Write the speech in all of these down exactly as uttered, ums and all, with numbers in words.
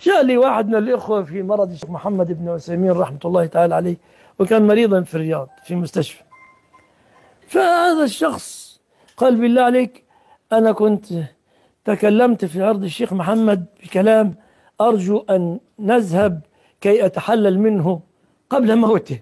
جاء لي واحد من الإخوة في مرض الشيخ محمد بن عثيمين رحمة الله تعالى عليه، وكان مريضا في الرياض في مستشفى. فهذا الشخص قال بالله عليك أنا كنت تكلمت في عرض الشيخ محمد بكلام أرجو أن نذهب كي أتحلل منه قبل موته.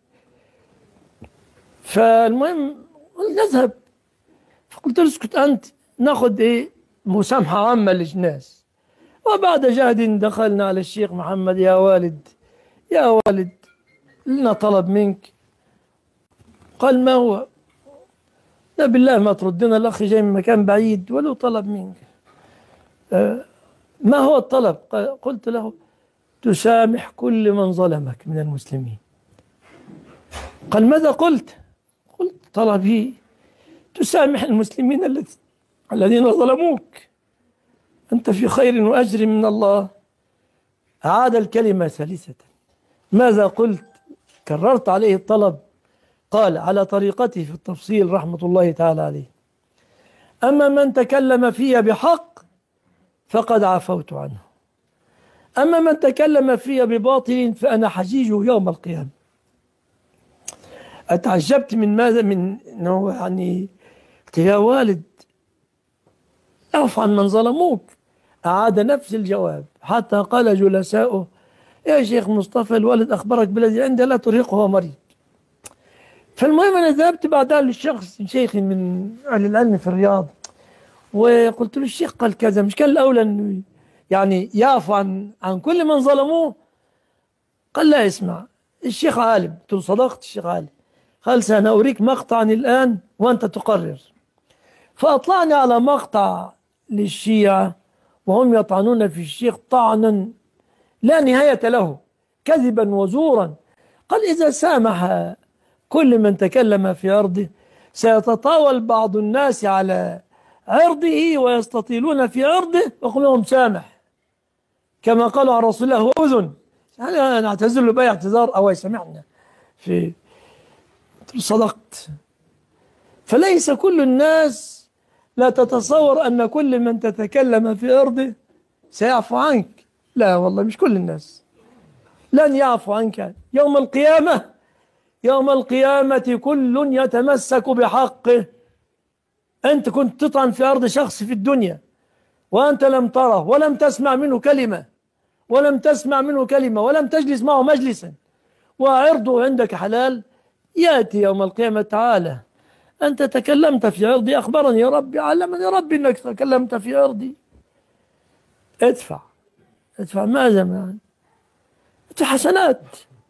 فالمهم نذهب، فقلت له اسكت أنت، ناخذ إيه مسامحة عامة للناس. وبعد جهد دخلنا على الشيخ محمد، يا والد يا والد لنا طلب منك. قال ما هو؟ لا بالله ما تردنا، الأخ جاي من مكان بعيد ولو طلب منك. آه ما هو الطلب؟ قلت له تسامح كل من ظلمك من المسلمين. قال ماذا قلت؟ قلت طلبي تسامح المسلمين الذين ظلموك، أنت في خير وأجر من الله. عاد الكلمة ثالثة، ماذا قلت؟ كررت عليه الطلب. قال على طريقته في التفصيل رحمة الله تعالى عليه: أما من تكلم في بحق فقد عفوت عنه، أما من تكلم في بباطل فأنا حجيجه يوم القيامة. أتعجبت من ماذا؟ من أنه يعني يا والد اعف عن من ظلموك. أعاد نفس الجواب حتى قال جلساؤه: يا شيخ مصطفى الوالد أخبرك بالذي عنده لا ترهقه ومريض. فالمهم أنا ذهبت بعدها للشخص شيخ من أهل العلم في الرياض، وقلت له الشيخ قال كذا، مش كان الأولى أنه يعني يعفو عن عن كل من ظلموه؟ قال لا اسمع الشيخ عالم. قلت له صدقت الشيخ عالم. قال سأريك مقطعا الآن وأنت تقرر. فأطلعني على مقطع للشيعة وهم يطعنون في الشيخ طعنا لا نهاية له، كذبا وزورا. قال إذا سامح كل من تكلم في عرضه سيتطاول بعض الناس على عرضه ويستطيلون في عرضه، وقل لهم سامح كما قالوا عن رسول الله: هو أذن، يعني نعتذر له بأي اعتذار أو يسمعنا في. صدقت. فليس كل الناس، لا تتصور أن كل من تتكلم في عرضه سيعفو عنك، لا والله مش كل الناس، لن يعفو عنك يوم القيامة. يوم القيامة كل يتمسك بحقه. أنت كنت تطعن في أرض شخص في الدنيا وأنت لم تره ولم تسمع منه كلمة ولم تسمع منه كلمة ولم تجلس معه مجلسا وعرضه عندك حلال، يأتي يوم القيامة تعالى أنت تكلمت في عرضي، أخبرني يا ربي علمني ربي أنك تكلمت في عرضي. ادفع ادفع ماذا يعني؟ ادفع حسنات،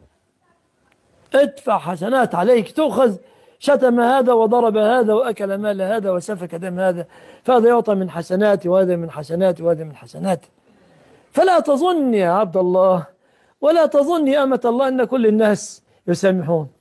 ادفع حسنات عليك، تؤخذ شتم هذا وضرب هذا وأكل مال هذا وسفك دم هذا، فهذا يعطى من حسناتي وهذا من حسناتي وهذا من حسناتي. فلا تظن يا عبد الله ولا تظن يا أمة الله أن كل الناس يسامحون.